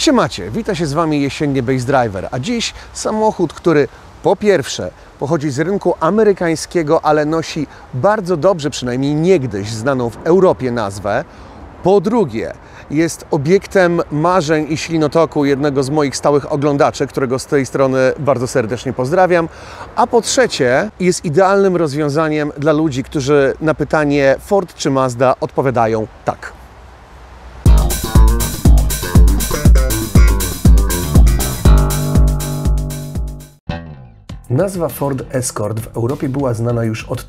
Siemacie, wita się z Wami jesiennie Base Driver, a dziś samochód, który po pierwsze pochodzi z rynku amerykańskiego, ale nosi bardzo dobrze, przynajmniej niegdyś znaną w Europie nazwę. Po drugie, jest obiektem marzeń i ślinotoku jednego z moich stałych oglądaczy, którego z tej strony bardzo serdecznie pozdrawiam. A po trzecie, jest idealnym rozwiązaniem dla ludzi, którzy na pytanie Ford czy Mazda odpowiadają tak. Nazwa Ford Escort w Europie była znana już od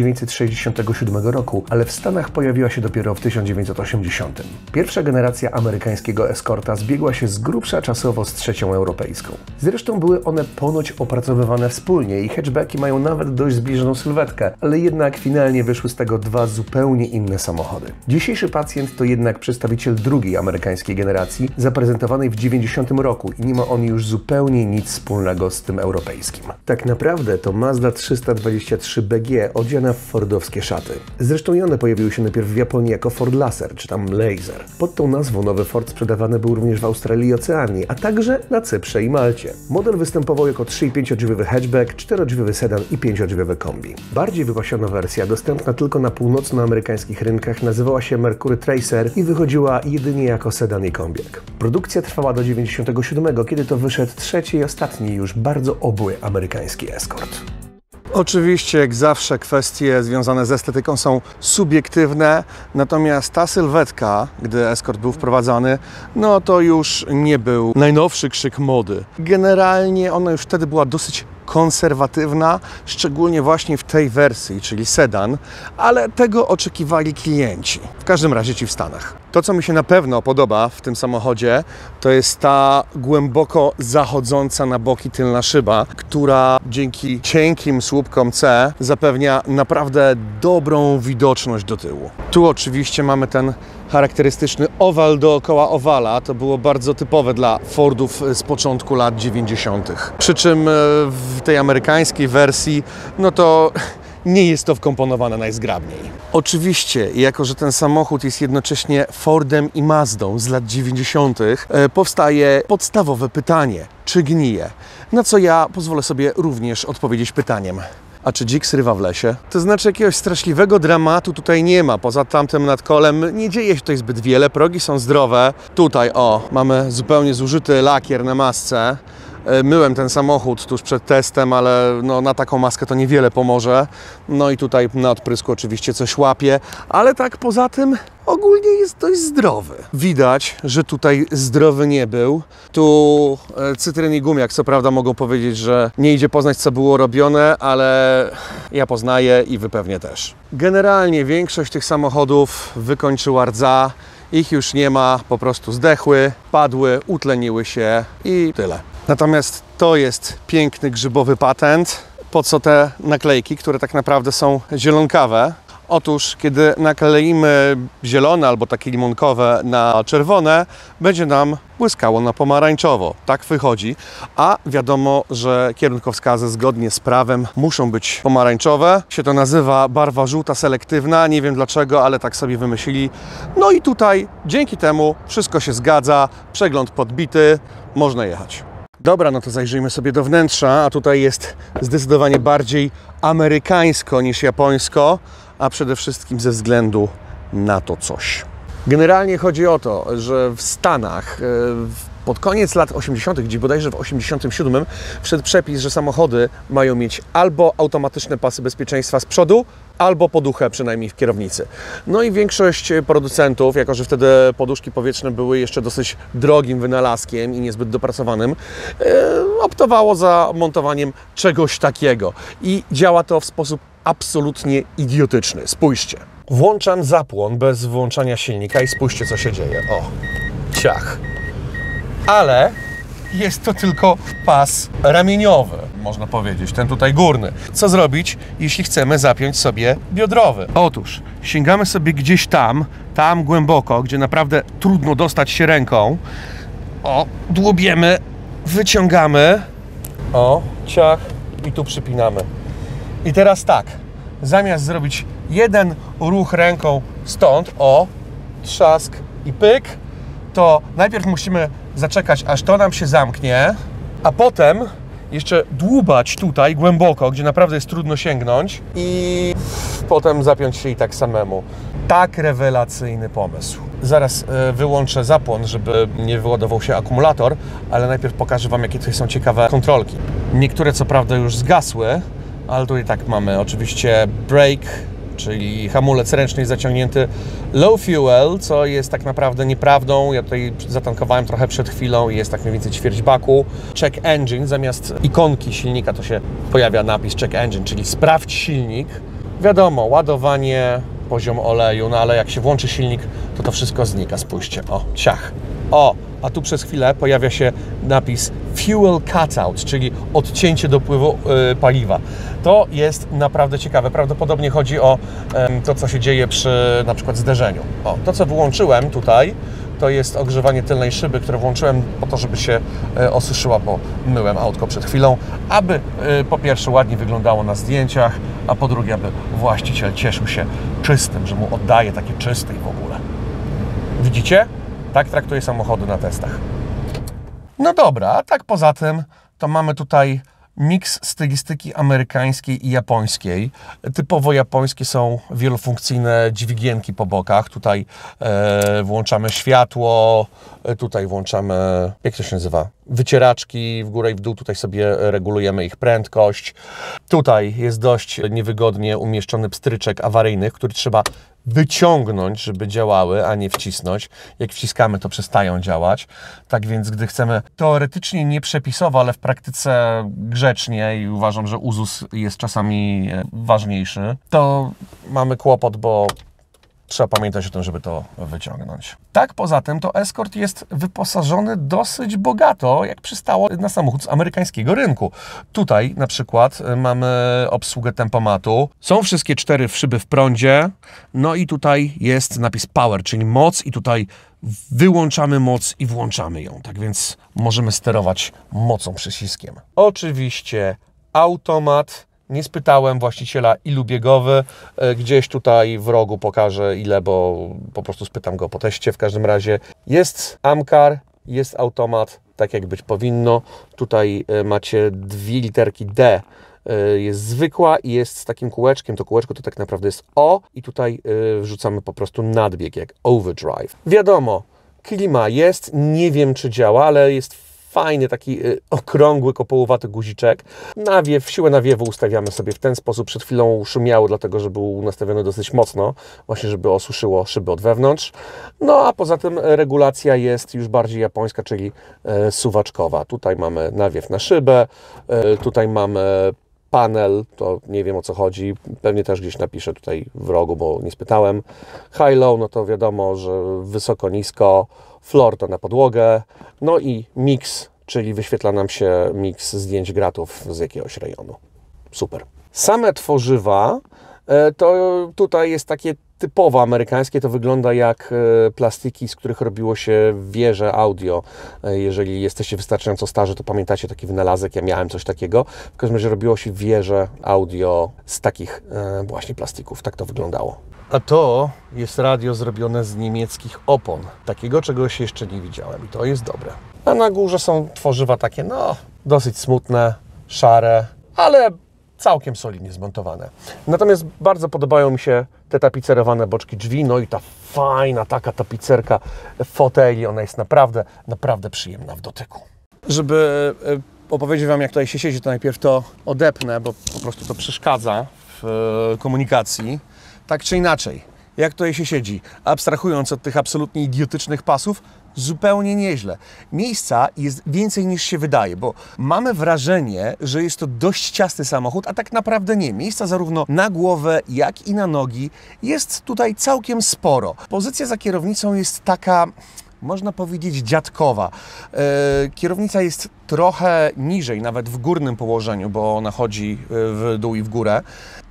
1967 roku, ale w Stanach pojawiła się dopiero w 1980. Pierwsza generacja amerykańskiego Escorta zbiegła się z grubsza czasowo z trzecią europejską. Zresztą były one ponoć opracowywane wspólnie i hatchbacki mają nawet dość zbliżoną sylwetkę, ale jednak finalnie wyszły z tego dwa zupełnie inne samochody. Dzisiejszy pacjent to jednak przedstawiciel drugiej amerykańskiej generacji, zaprezentowanej w 90 roku i nie ma on już zupełnie nic wspólnego z tym europejskim. Tak naprawdę to Mazda 323 BG odziana w fordowskie szaty. Zresztą i one pojawiły się najpierw w Japonii jako Ford Laser, czy tam Laser. Pod tą nazwą nowy Ford sprzedawany był również w Australii i Oceanii, a także na Cyprze i Malcie. Model występował jako 3- i 5-drzwiowy hatchback, 4-drzwiowy sedan i 5-drzwiowy kombi. Bardziej wypasiona wersja, dostępna tylko na północnoamerykańskich rynkach, nazywała się Mercury Tracer i wychodziła jedynie jako sedan i kombiak. Produkcja trwała do 97, kiedy to wyszedł trzeci i ostatni już bardzo obły amerykański Escort. Oczywiście, jak zawsze, kwestie związane z estetyką są subiektywne, natomiast ta sylwetka, gdy Escort był wprowadzany, no to już nie był najnowszy krzyk mody. Generalnie ona już wtedy była dosyć konserwatywna, szczególnie właśnie w tej wersji, czyli sedan, ale tego oczekiwali klienci, w każdym razie ci w Stanach. To, co mi się na pewno podoba w tym samochodzie, to jest ta głęboko zachodząca na boki tylna szyba, która dzięki cienkim słupkom C zapewnia naprawdę dobrą widoczność do tyłu. Tu oczywiście mamy ten charakterystyczny owal dookoła owala. To było bardzo typowe dla Fordów z początku lat 90. Przy czym w tej amerykańskiej wersji, no to nie jest to wkomponowane najzgrabniej. Oczywiście, jako że ten samochód jest jednocześnie Fordem i Mazdą z lat 90., powstaje podstawowe pytanie, czy gnije? Na co ja pozwolę sobie również odpowiedzieć pytaniem. A czy dzik zrywa w lesie? To znaczy, jakiegoś straszliwego dramatu tutaj nie ma. Poza tamtym nadkolem nie dzieje się tutaj zbyt wiele. Progi są zdrowe. Tutaj, mamy zupełnie zużyty lakier na masce. Myłem ten samochód tuż przed testem, ale no, na taką maskę to niewiele pomoże. No i tutaj na odprysku oczywiście coś łapie, ale tak poza tym ogólnie jest dość zdrowy. Widać, że tutaj zdrowy nie był. Tu cytryn i gumiak, co prawda mogą powiedzieć, że nie idzie poznać, co było robione, ale ja poznaję i wy pewnie też. Generalnie większość tych samochodów wykończyła rdza. Ich już nie ma, po prostu zdechły, padły, utleniły się i tyle. Natomiast to jest piękny grzybowy patent. Po co te naklejki, które tak naprawdę są zielonkawe? Otóż, kiedy nakleimy zielone albo takie limonkowe na czerwone, będzie nam błyskało na pomarańczowo. Tak wychodzi. A wiadomo, że kierunkowskazy zgodnie z prawem muszą być pomarańczowe. Się to nazywa barwa żółta selektywna. Nie wiem dlaczego, ale tak sobie wymyślili. No i tutaj dzięki temu wszystko się zgadza. Przegląd podbity. Można jechać. Dobra, no to zajrzyjmy sobie do wnętrza, a tutaj jest zdecydowanie bardziej amerykańsko niż japońsko, a przede wszystkim ze względu na to coś. Generalnie chodzi o to, że w Stanach pod koniec lat 80., gdzie bodajże w 87 wszedł przepis, że samochody mają mieć albo automatyczne pasy bezpieczeństwa z przodu, albo poduchę przynajmniej w kierownicy. No i większość producentów, jako że wtedy poduszki powietrzne były jeszcze dosyć drogim wynalazkiem i niezbyt dopracowanym, optowało za montowaniem czegoś takiego. I działa to w sposób absolutnie idiotyczny. Spójrzcie. Włączam zapłon bez włączania silnika i spójrzcie, co się dzieje. O, ciach. Ale jest to tylko pas ramieniowy, można powiedzieć, ten tutaj górny. Co zrobić, jeśli chcemy zapiąć sobie biodrowy? Otóż sięgamy sobie gdzieś tam głęboko, gdzie naprawdę trudno dostać się ręką. O, dłubiemy, wyciągamy. O, ciach i tu przypinamy. I teraz tak, zamiast zrobić jeden ruch ręką stąd, o, trzask i pyk, to najpierw musimy zaczekać, aż to nam się zamknie, a potem jeszcze dłubać tutaj głęboko, gdzie naprawdę jest trudno sięgnąć i potem zapiąć się i tak samemu. Tak rewelacyjny pomysł. Zaraz wyłączę zapłon, żeby nie wyładował się akumulator, ale najpierw pokażę Wam, jakie tutaj są ciekawe kontrolki. Niektóre co prawda już zgasły, ale tutaj tak mamy oczywiście brake, czyli hamulec ręczny zaciągnięty, low fuel, co jest tak naprawdę nieprawdą. Ja tutaj zatankowałem trochę przed chwilą i jest tak mniej więcej ćwierć baku. Check engine, zamiast ikonki silnika to się pojawia napis check engine, czyli sprawdź silnik. Wiadomo, ładowanie, poziom oleju, no ale jak się włączy silnik, to to wszystko znika. Spójrzcie, o, ciach. O, a tu przez chwilę pojawia się napis Fuel Cutout, czyli odcięcie dopływu paliwa. To jest naprawdę ciekawe. Prawdopodobnie chodzi o to, co się dzieje przy na przykład zderzeniu. O, to, co wyłączyłem tutaj, to jest ogrzewanie tylnej szyby, które włączyłem po to, żeby się osuszyła, bo myłem autko przed chwilą, aby po pierwsze ładnie wyglądało na zdjęciach, a po drugie, aby właściciel cieszył się czystym, że mu oddaje takie czyste i w ogóle. Widzicie? Tak traktuję samochody na testach. No dobra, a tak poza tym to mamy tutaj miks stylistyki amerykańskiej i japońskiej. Typowo japońskie są wielofunkcyjne dźwigienki po bokach. Tutaj włączamy światło, tutaj włączamy, jak to się nazywa, wycieraczki w górę i w dół. Tutaj sobie regulujemy ich prędkość. Tutaj jest dość niewygodnie umieszczony pstryczek awaryjny, który trzeba wyciągnąć, żeby działały, a nie wcisnąć. Jak wciskamy, to przestają działać. Tak więc, gdy chcemy teoretycznie nie przepisowo, ale w praktyce grzecznie i uważam, że uzus jest czasami ważniejszy, to mamy kłopot, bo trzeba pamiętać o tym, żeby to wyciągnąć. Tak, poza tym to Escort jest wyposażony dosyć bogato, jak przystało na samochód z amerykańskiego rynku. Tutaj na przykład mamy obsługę tempomatu. Są wszystkie 4 szyby w prądzie. No i tutaj jest napis Power, czyli moc i tutaj wyłączamy moc i włączamy ją. Tak więc możemy sterować mocą przyciskiem. Oczywiście automat. Nie spytałem właściciela, ilu biegowy. Gdzieś tutaj w rogu pokażę ile, bo po prostu spytam go po teście. W każdym razie jest Amcar, jest automat, tak jak być powinno. Tutaj macie 2 literki D. Jest zwykła i jest z takim kółeczkiem. To kółeczko to tak naprawdę jest O i tutaj wrzucamy po prostu nadbieg, jak overdrive. Wiadomo, klima jest, nie wiem czy działa, ale jest fajny, taki okrągły, kopołowaty guziczek. Nawiew, siłę nawiewu ustawiamy sobie w ten sposób. Przed chwilą szumiało, dlatego że był nastawiony dosyć mocno, właśnie żeby osuszyło szyby od wewnątrz. No a poza tym regulacja jest już bardziej japońska, czyli suwaczkowa. Tutaj mamy nawiew na szybę, tutaj mamy panel, to nie wiem o co chodzi, pewnie też gdzieś napiszę tutaj w rogu, bo nie spytałem. High-low, no to wiadomo, że wysoko, nisko, floor to na podłogę, no i mix, czyli wyświetla nam się mix zdjęć gratów z jakiegoś rejonu. Super. Same tworzywa, to tutaj jest takie typowo amerykańskie, to wygląda jak plastiki, z których robiło się wieże audio. Jeżeli jesteście wystarczająco starzy, to pamiętacie taki wynalazek, ja miałem coś takiego. W każdym razie robiło się wieże audio z takich właśnie plastików. Tak to wyglądało. A to jest radio zrobione z niemieckich opon. Takiego czegoś jeszcze nie widziałem i to jest dobre. A na górze są tworzywa takie, no, dosyć smutne, szare, ale całkiem solidnie zmontowane. Natomiast bardzo podobają mi się te tapicerowane boczki drzwi, no i ta fajna taka tapicerka foteli, ona jest naprawdę, naprawdę przyjemna w dotyku. Żeby opowiedzieć Wam, jak tutaj się siedzi, to najpierw to odepnę, bo po prostu to przeszkadza w komunikacji. Tak czy inaczej, jak tutaj się siedzi, abstrahując od tych absolutnie idiotycznych pasów, zupełnie nieźle. Miejsca jest więcej niż się wydaje, bo mamy wrażenie, że jest to dość ciasny samochód, a tak naprawdę nie. Miejsca zarówno na głowę, jak i na nogi jest tutaj całkiem sporo. Pozycja za kierownicą jest taka, można powiedzieć, dziadkowa. Kierownica jest trochę niżej, nawet w górnym położeniu, bo ona chodzi w dół i w górę.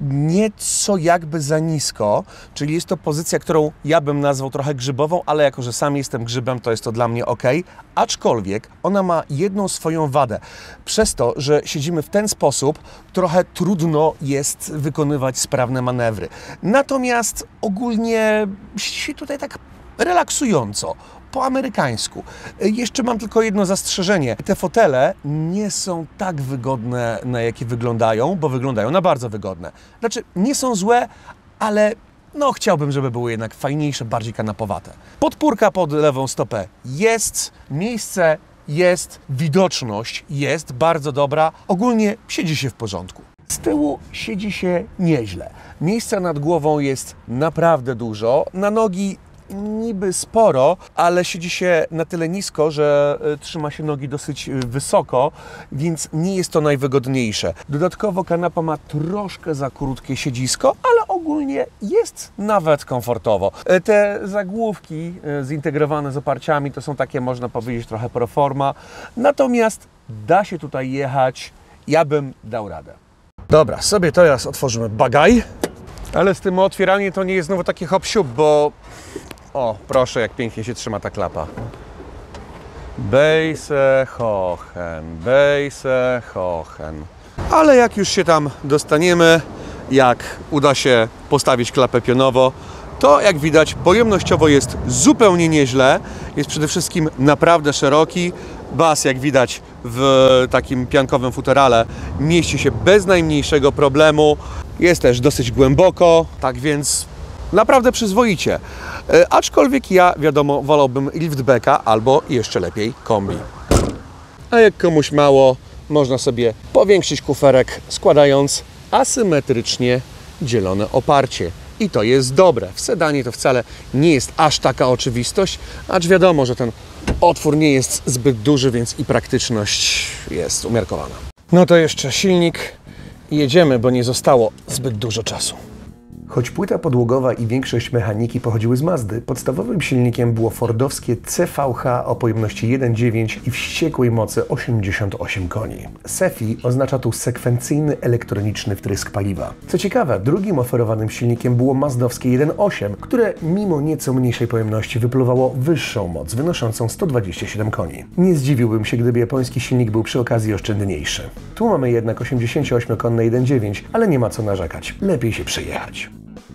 Nieco jakby za nisko, czyli jest to pozycja, którą ja bym nazwał trochę grzybową, ale jako że sam jestem grzybem, to jest to dla mnie ok. Aczkolwiek ona ma jedną swoją wadę. Przez to, że siedzimy w ten sposób, trochę trudno jest wykonywać sprawne manewry. Natomiast ogólnie siedzi tutaj tak relaksująco. po amerykańsku. Jeszcze mam tylko jedno zastrzeżenie. Te fotele nie są tak wygodne, na jakie wyglądają, bo wyglądają na bardzo wygodne. Znaczy, nie są złe, ale no chciałbym, żeby były jednak fajniejsze, bardziej kanapowate. Podpórka pod lewą stopę jest, miejsce jest, widoczność jest bardzo dobra. Ogólnie siedzi się w porządku. Z tyłu siedzi się nieźle. Miejsca nad głową jest naprawdę dużo. Na nogi niby sporo, ale siedzi się na tyle nisko, że trzyma się nogi dosyć wysoko, więc nie jest to najwygodniejsze. Dodatkowo kanapa ma troszkę za krótkie siedzisko, ale ogólnie jest nawet komfortowo. Te zagłówki zintegrowane z oparciami to są takie, można powiedzieć, trochę pro forma, natomiast da się tutaj jechać, ja bym dał radę. Dobra, sobie teraz otworzymy bagaj, ale z tym otwieraniem to nie jest znowu takie hop-siup, bo o, proszę, jak pięknie się trzyma ta klapa. Bejse hochen. Ale jak już się tam dostaniemy, jak uda się postawić klapę pionowo, to jak widać pojemnościowo jest zupełnie nieźle. Jest przede wszystkim naprawdę szeroki. Bas, jak widać w takim piankowym futerale, mieści się bez najmniejszego problemu. Jest też dosyć głęboko, tak więc naprawdę przyzwoicie. Aczkolwiek ja, wiadomo, wolałbym liftbacka albo jeszcze lepiej kombi. A jak komuś mało, można sobie powiększyć kuferek, składając asymetrycznie dzielone oparcie. I to jest dobre. W sedanie to wcale nie jest aż taka oczywistość, acz wiadomo, że ten otwór nie jest zbyt duży, więc i praktyczność jest umiarkowana. No to jeszcze silnik i jedziemy, bo nie zostało zbyt dużo czasu. Choć płyta podłogowa i większość mechaniki pochodziły z Mazdy, podstawowym silnikiem było fordowskie CVH o pojemności 1.9 i wściekłej mocy 88 koni. SEFI oznacza tu sekwencyjny elektroniczny wtrysk paliwa. Co ciekawe, drugim oferowanym silnikiem było mazdowskie 1.8, które mimo nieco mniejszej pojemności wypluwało wyższą moc, wynoszącą 127 koni. Nie zdziwiłbym się, gdyby japoński silnik był przy okazji oszczędniejszy. Tu mamy jednak 88-konne 1.9, ale nie ma co narzekać. Lepiej się przejechać.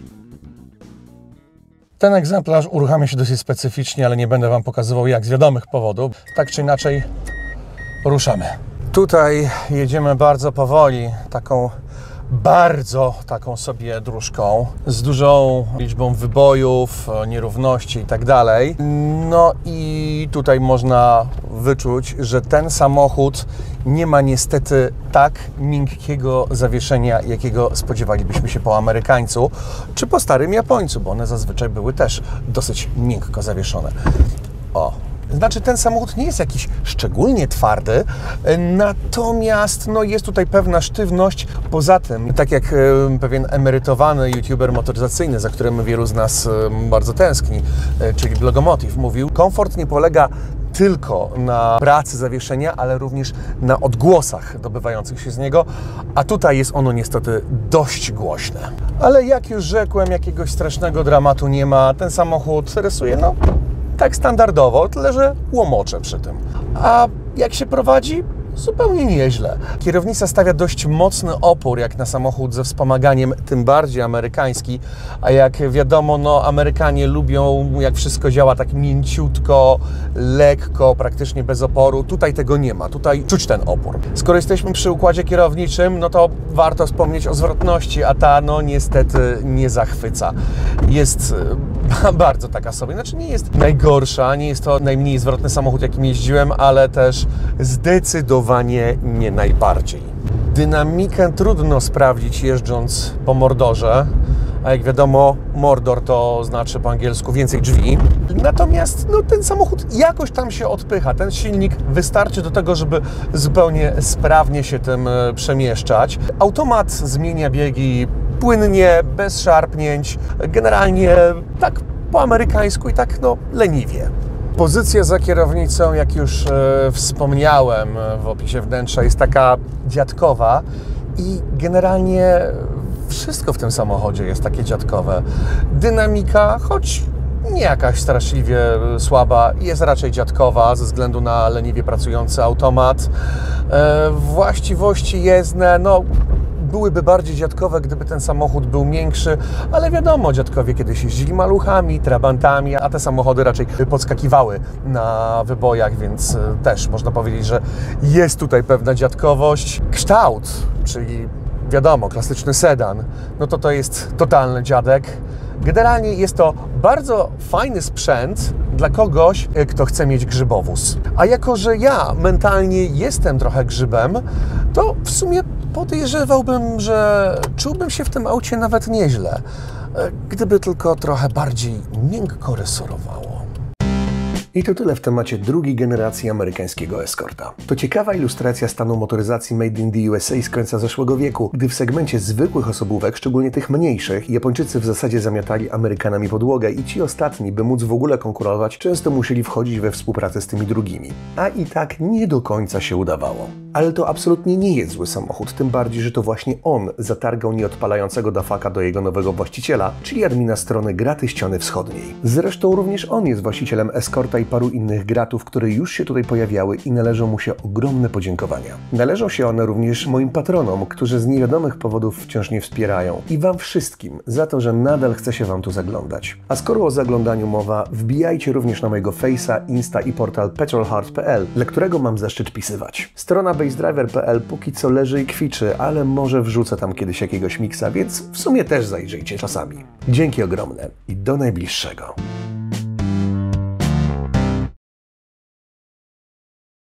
Ten egzemplarz uruchamia się dosyć specyficznie, ale nie będę Wam pokazywał jak z wiadomych powodów. Tak czy inaczej ruszamy. Tutaj jedziemy bardzo powoli, taką sobie dróżką z dużą liczbą wybojów, nierówności i tak dalej. No i tutaj można wyczuć, że ten samochód nie ma niestety tak miękkiego zawieszenia, jakiego spodziewalibyśmy się po Amerykańcu czy po starym Japońcu, bo one zazwyczaj były też dosyć miękko zawieszone. O. Znaczy, ten samochód nie jest jakiś szczególnie twardy, natomiast no, jest tutaj pewna sztywność. Poza tym, tak jak pewien emerytowany youtuber motoryzacyjny, za którym wielu z nas bardzo tęskni, czyli Blogomotiv, mówił, komfort nie polega tylko na pracy zawieszenia, ale również na odgłosach dobywających się z niego, a tutaj jest ono niestety dość głośne. Ale jak już rzekłem, jakiegoś strasznego dramatu nie ma. Ten samochód rysuje, no, tak standardowo, tyle że łomocze przy tym. A jak się prowadzi? Zupełnie nieźle. Kierownica stawia dość mocny opór, jak na samochód ze wspomaganiem, tym bardziej amerykański, a jak wiadomo, no Amerykanie lubią, jak wszystko działa tak mięciutko, lekko, praktycznie bez oporu. Tutaj tego nie ma, tutaj czuć ten opór. Skoro jesteśmy przy układzie kierowniczym, no to warto wspomnieć o zwrotności, a ta no niestety nie zachwyca. Jest bardzo taka sobie, znaczy nie jest najgorsza, nie jest to najmniej zwrotny samochód, jakim jeździłem, ale też zdecydowanie nie najbardziej. Dynamikę trudno sprawdzić jeżdżąc po Mordorze, a jak wiadomo, Mordor to znaczy po angielsku więcej drzwi. Natomiast no, ten samochód jakoś tam się odpycha. Ten silnik wystarczy do tego, żeby zupełnie sprawnie się tym przemieszczać. Automat zmienia biegi płynnie, bez szarpnięć, generalnie tak po amerykańsku i tak no leniwie. Pozycja za kierownicą, jak już wspomniałem w opisie wnętrza, jest taka dziadkowa i generalnie wszystko w tym samochodzie jest takie dziadkowe. Dynamika, choć nie jakaś straszliwie słaba, jest raczej dziadkowa ze względu na leniwie pracujący automat. Właściwości jezdne, no byłyby bardziej dziadkowe, gdyby ten samochód był większy, ale wiadomo, dziadkowie kiedyś jeździli maluchami, trabantami, a te samochody raczej podskakiwały na wybojach, więc też można powiedzieć, że jest tutaj pewna dziadkowość. Kształt, czyli wiadomo, klasyczny sedan, no to jest totalny dziadek. Generalnie jest to bardzo fajny sprzęt dla kogoś, kto chce mieć grzybowóz. A jako, że ja mentalnie jestem trochę grzybem, to w sumie podejrzewałbym, że czułbym się w tym aucie nawet nieźle, gdyby tylko trochę bardziej miękko resorowało. I to tyle w temacie drugiej generacji amerykańskiego Escorta. To ciekawa ilustracja stanu motoryzacji Made in the USA z końca zeszłego wieku, gdy w segmencie zwykłych osobówek, szczególnie tych mniejszych, Japończycy w zasadzie zamiatali Amerykanami podłogę i ci ostatni, by móc w ogóle konkurować, często musieli wchodzić we współpracę z tymi drugimi. A i tak nie do końca się udawało. Ale to absolutnie nie jest zły samochód, tym bardziej, że to właśnie on zatargał nieodpalającego dafaka do jego nowego właściciela, czyli admina strony Graty Ściany Wschodniej. Zresztą również on jest właścicielem Escorta i paru innych gratów, które już się tutaj pojawiały i należą mu się ogromne podziękowania. Należą się one również moim patronom, którzy z niewiadomych powodów wciąż nie wspierają, i wam wszystkim za to, że nadal chce się wam tu zaglądać. A skoro o zaglądaniu mowa, wbijajcie również na mojego Face'a, Insta i portal petrolheart.pl, dla którego mam zaszczyt pisywać. Strona basedriver.pl póki co leży i kwiczy, ale może wrzucę tam kiedyś jakiegoś miksa, więc w sumie też zajrzyjcie czasami. Dzięki ogromne i do najbliższego.